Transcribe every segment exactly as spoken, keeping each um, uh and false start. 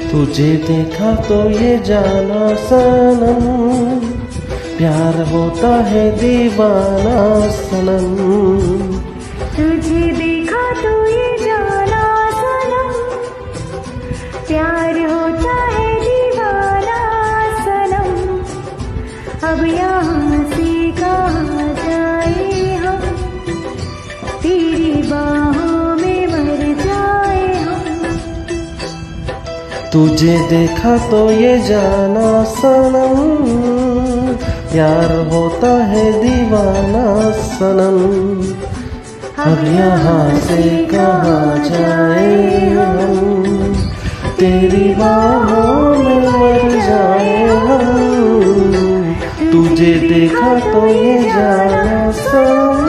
तुझे देखा तो ये जाना सनम, प्यार होता है दीवाना सनम। तुझे देखा तो ये जाना सनम, प्यार होता है दीवाना सनम। अब यहाँ से कहाँ जाए हम, तेरी बाहों में मर जाए हम। तुझे देखा तो ये जाना सनम, प्यार होता है दीवाना सनम। अब यहाँ से कहाँ जाए हम, तेरी बाहों में मर जाए हम। तुझे देखा तो ये जाना सनम।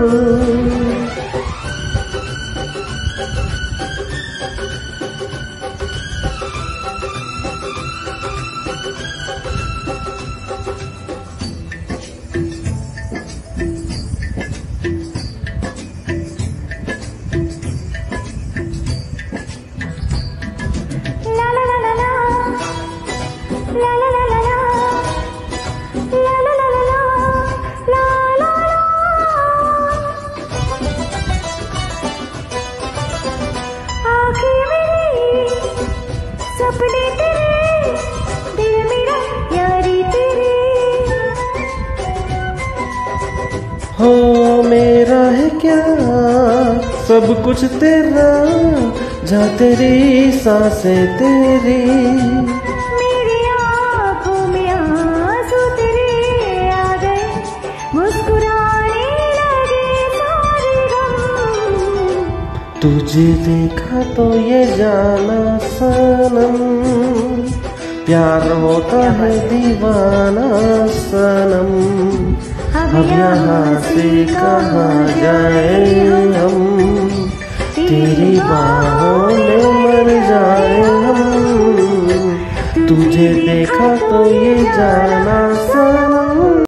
सपने तेरे, दिल मेरा यारी तेरी। हो मेरा है क्या सब कुछ तेरा, जा तेरी सांसें तेरी। मेरी आँखों में आंसू तेरे आ गए, मुस्कुराने लगे सारे गम। तुझे देखा तो ये जाना सनम, प्यार होता है दीवाना सनम। अब यहाँ से कहाँ जाए हम, तेरी बाहों में मर जाए हम। तुझे देखा तो ये जाना सनम।